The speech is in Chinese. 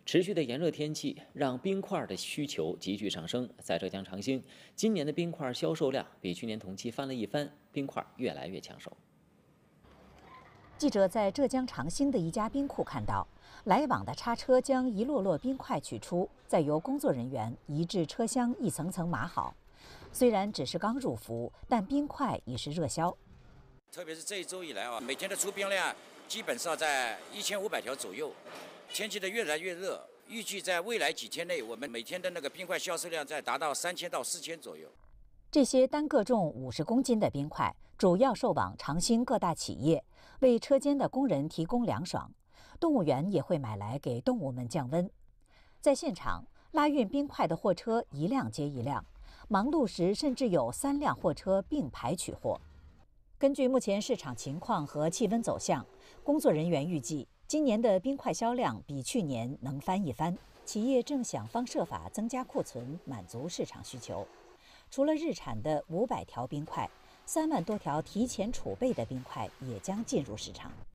持续的炎热天气让冰块的需求急剧上升，在浙江长兴，今年的冰块销售量比去年同期翻了一番，冰块越来越抢手。 记者在浙江长兴的一家冰库看到，来往的叉车将一摞摞冰块取出，再由工作人员移至车厢一层层码好。虽然只是刚入伏，但冰块已是热销。 特别是这一周以来啊，每天的出冰量基本上在1500条左右。天气的越来越热，预计在未来几天内，我们每天的那个冰块销售量在达到3000到4000左右。 这些单个重50公斤的冰块，主要售往长兴各大企业，为车间的工人提供凉爽。动物园也会买来给动物们降温。在现场，拉运冰块的货车一辆接一辆，忙碌时甚至有3辆货车并排取货。根据目前市场情况和气温走向，工作人员预计，今年的冰块销量比去年能翻一番，企业正想方设法增加库存，满足市场需求。除了日产的500条冰块，3万多条提前储备的冰块也将进入市场。